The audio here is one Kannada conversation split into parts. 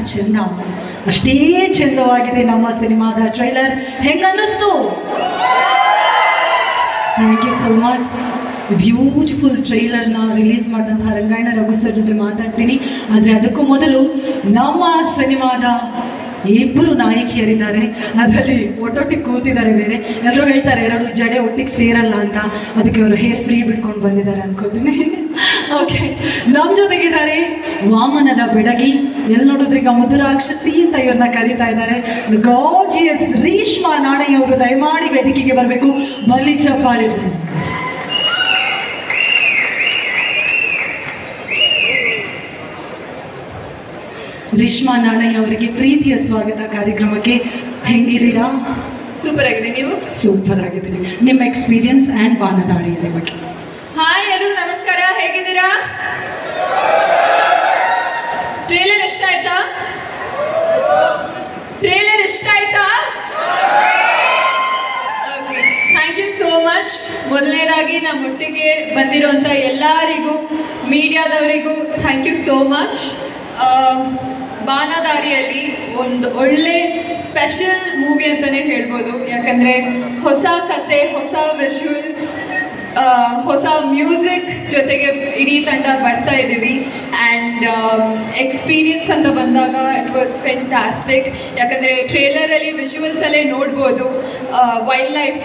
ಚೆಂದ, ಅಷ್ಟೇ ಚೆಂದವಾಗಿದೆ ನಮ್ಮ ಸಿನಿಮಾದ ಟ್ರೈಲರ್. ಹೆಂಗನ್ನಿಸ್ತು? Thank you so much. Beautiful ಟ್ರೈಲರ್ನ ರಿಲೀಸ್ ಮಾಡಿದಂತಹ ರಂಗಾಯಣ ರಘು ಸರ್ ಜೊತೆ ಮಾತಾಡ್ತೀನಿ. ಆದರೆ ಅದಕ್ಕೂ ಮೊದಲು ನಮ್ಮ ಸಿನಿಮಾದ ಇಬ್ಬರು ನಾಯಕಿಯರಿದ್ದಾರೆ, ಅದರಲ್ಲಿ ಒಟ್ಟೊಟ್ಟಿಗೆ ಕೂತಿದ್ದಾರೆ. ಬೇರೆ ಎಲ್ಲರೂ ಹೇಳ್ತಾರೆ ಎರಡು ಜಡೆ ಒಟ್ಟಿಗೆ ಸೇರಲ್ಲ ಅಂತ, ಅದಕ್ಕೆ ಅವರು ಹೇರ್ ಫ್ರೀ ಬಿಟ್ಕೊಂಡು ಬಂದಿದ್ದಾರೆ ಅನ್ಕೋತೀನಿ. ಓಕೆ, ನಮ್ಮ ಜೊತೆಗಿದ್ದಾರೆ ವಾಮನದ ಬೆಡಗಿ, ಎಲ್ಲಿ ನೋಡಿದ್ರೆ ಈಗ ಮಧುರಾಕ್ಷಸಿ ಅಂತ ಇವ್ರನ್ನ ಕರೀತಾ ಇದ್ದಾರೆ. ಗಾರ್ಜಿಯಸ್ ರೇಷ್ಮಾ ನಾಣಯ್ಯ ಅವರು ದಯಮಾಡಿ ವೇದಿಕೆಗೆ ಬರಬೇಕು. ಬಲಿ ಚಪ್ಪಾಳಿ. ರೇಷ್ಮಾ ನಾಣಯ್ಯ ಅವರಿಗೆ ಪ್ರೀತಿಯ ಸ್ವಾಗತ ಕಾರ್ಯಕ್ರಮಕ್ಕೆ. ಹೆಂಗಿದ್ದೀರಾ? ಸೂಪರ್ ಆಗಿದೆ. ನೀವು? ಸೂಪರ್ ಆಗಿದ್ದೀನಿ. ನಿಮ್ಮ ಎಕ್ಸ್ಪೀರಿಯನ್ಸ್ ಆ್ಯಂಡ್ ಬಾನದಾರಿಯ ಬಗ್ಗೆ. ಹಾಯ್ ಎಲ್ಲರೂ ನಮಸ್ಕಾರ, ಹೇಗಿದ್ದೀರಾ? ಟ್ರೇಲರ್ ಇಷ್ಟ ಆಯ್ತಾ? ಟ್ರೇಲರ್ ಇಷ್ಟ ಆಯ್ತಾ? Okay, thank you so much. ಮೊದಲನೇದಾಗಿ ನಮ್ಮ ಒಟ್ಟಿಗೆ ಬಂದಿರುವಂಥ ಎಲ್ಲರಿಗೂ, ಮೀಡಿಯಾದವರಿಗೂ ಥ್ಯಾಂಕ್ ಯು ಸೋ ಮಚ್. ಬಾನದಾರಿಯಲ್ಲಿ ಒಂದು ಒಳ್ಳೆ ಸ್ಪೆಷಲ್ ಮೂವಿ ಅಂತಲೇ ಹೇಳ್ಬೋದು. ಯಾಕಂದರೆ ಹೊಸ ಕತೆ, ಹೊಸ ವಿಜುವಲ್ಸ್, ಹೊಸ ಮ್ಯೂಸಿಕ್ ಜೊತೆಗೆ ಇಡೀ ತಂಡ ಬರ್ತಾ ಇದ್ದೀವಿ. ಆ್ಯಂಡ್ ಎಕ್ಸ್ಪೀರಿಯನ್ಸ್ ಅಂತ ಬಂದಾಗ ಇಟ್ ವಾಸ್ ಫೆಂಟಾಸ್ಟಿಕ್. ಯಾಕಂದರೆ ಟ್ರೇಲರಲ್ಲಿ ವಿಜುವಲ್ಸಲ್ಲೇ ನೋಡ್ಬೋದು ವೈಲ್ಡ್ ಲೈಫ್,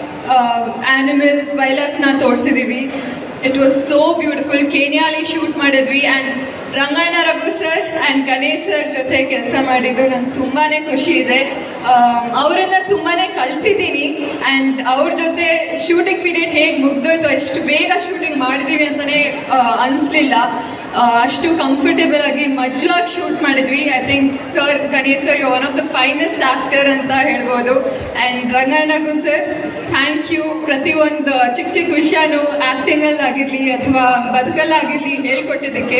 ಆ್ಯನಿಮಲ್ಸ್, ವೈಲ್ಡ್ ಲೈಫ್ನ ತೋರಿಸಿದ್ದೀವಿ. It was so beautiful. ಕೇನ್ಯಾಲಿ ಶೂಟ್ ಮಾಡಿದ್ವಿ. And Rangayana Raghu sir and Ganesh sir ಜೊತೆ ಕೆಲಸ ಮಾಡಿದ್ದು ನಂಗೆ ತುಂಬಾ ಖುಷಿ ಇದೆ. ಅವರಿಂದ ತುಂಬಾ ಕಲ್ತಿದ್ದೀನಿ. ಆ್ಯಂಡ್ ಅವ್ರ ಜೊತೆ ಶೂಟಿಂಗ್ ಪೀರಿಯಡ್ ಹೇಗೆ ಮುಗ್ದೋಯ್ತು, ಎಷ್ಟು ಬೇಗ ಶೂಟಿಂಗ್ ಮಾಡಿದ್ದೀವಿ ಅಂತಲೇ ಅನಿಸ್ಲಿಲ್ಲ. ಅಷ್ಟು ಕಂಫರ್ಟೇಬಲ್ ಆಗಿ ಮಜವಾಗಿ ಶೂಟ್ ಮಾಡಿದ್ವಿ. I think sir, Ganesh sir, one of the finest actor ಅಂತ ಹೇಳ್ಬೋದು. And Rangayana Raghu sir, thank you. ಪ್ರತಿಯೊಂದು ಚಿಕ್ಕ ಚಿಕ್ಕ ವಿಷಯನೂ ಆ್ಯಕ್ಟಿಂಗಲ್ಲಾಗಿರಲಿ ಅಥವಾ ಬದುಕಲ್ಲಾಗಿರಲಿ ಹೇಳ್ಕೊಟ್ಟಿದ್ದಕ್ಕೆ.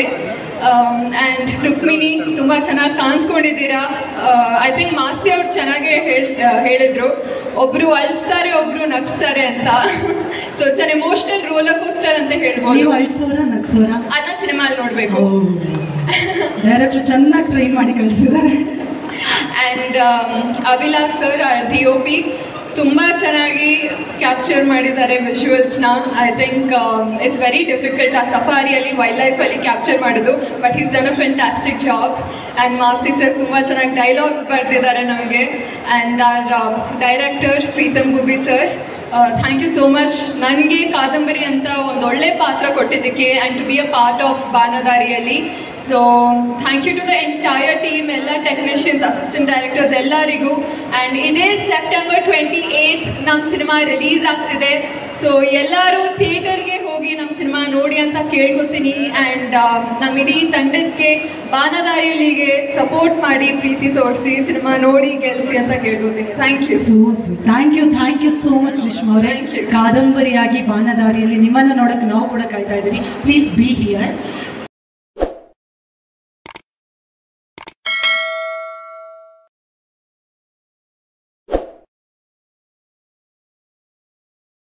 ಆ್ಯಂಡ್ ರುಕ್ಮಿಣಿ, ತುಂಬ ಚೆನ್ನಾಗಿ ಕಾಣಿಸ್ಕೊಂಡಿದ್ದೀರಾ. ಐ ಥಿಂಕ್ ಮಾಸ್ತಿ ಅವ್ರು ಚೆನ್ನಾಗೇ ಹೇಳಿದರು, ಒಬ್ಬರು ಅಳಿಸ್ತಾರೆ ಒಬ್ಬರು ನಗಿಸ್ತಾರೆ ಅಂತ. So it's an emotional roller coaster ಅಂತ ಹೇಳ್ಬೋದು. ಅಳಿಸೋರ ನಗ್ಸೋರ ಅದನ್ನ ಸಿನಿಮಾಲ್ಲಿ ನೋಡಬೇಕು. ಡೈರೆಕ್ಟರ್ ಚೆನ್ನಾಗಿ ಟ್ರೈನ್ ಮಾಡಿ ಕಳಿಸಿದ್ದಾರೆ. ಆ್ಯಂಡ್ ಅಭಿಲಾಷ್ ಸರ್, DOP, ತುಂಬ ಚೆನ್ನಾಗಿ ಕ್ಯಾಪ್ಚರ್ ಮಾಡಿದ್ದಾರೆ ವಿಜುವಲ್ಸ್ನ. I think it's very difficult ಆ ಸಫಾರಿಯಲ್ಲಿ, ವೈಲ್ಡ್ ಲೈಫಲ್ಲಿ ಕ್ಯಾಪ್ಚರ್ ಮಾಡೋದು. But is done a fantastic job. And Masti sir ತುಂಬ ಚೆನ್ನಾಗಿ ಡೈಲಾಗ್ಸ್ ಬರೆದಿದ್ದಾರೆ ನಮಗೆ. And our director Preetham Gubbi sir, thank you so much. ನನಗೆ ಕಾದಂಬರಿ ಅಂತ ಒಂದು ಒಳ್ಳೆ ಪಾತ್ರ ಕೊಟ್ಟಿದ್ದಕ್ಕೆ and to be a part of ಬಾನದಾರಿಯಲ್ಲಿ. So thank you to the entire team, ಎಲ್ಲ ಟೆಕ್ನಿಷಿಯನ್ಸ್, ಅಸಿಸ್ಟೆಂಟ್ ಡೈರೆಕ್ಟರ್ಸ್ ಎಲ್ಲರಿಗೂ. ಆ್ಯಂಡ್ ಇದೇ ಸೆಪ್ಟೆಂಬರ್ 28 ನಮ್ಮ ಸಿನಿಮಾ ರಿಲೀಸ್ ಆಗ್ತಿದೆ. ಸೊ ಎಲ್ಲರೂ ಥಿಯೇಟರ್ಗೆ ಹೋಗಿ ನಮ್ಮ ಸಿನಿಮಾ ನೋಡಿ ಅಂತ ಕೇಳ್ಕೊತೀನಿ. ಆ್ಯಂಡ್ ನಮ್ಮ ಇಡೀ ತಂಡಕ್ಕೆ ಬಾನದಾರಿಯಲ್ಲಿಗೆ ಸಪೋರ್ಟ್ ಮಾಡಿ, ಪ್ರೀತಿ ತೋರಿಸಿ, ಸಿನಿಮಾ ನೋಡಿ ಗೆಲ್ಲಿಸಿ ಅಂತ ಕೇಳ್ಕೊತೀನಿ. Thank you. So sweet. Thank you so much Reshma ಅವರೇ. ಕಾದಂಬರಿಯಾಗಿ ಬಾನದಾರಿಯಲ್ಲಿ ನಿಮ್ಮನ್ನು ನೋಡೋಕ್ಕೆ ನಾವು ಕೂಡ ಕಾಯ್ತಾ ಇದ್ದೀವಿ. Please be here.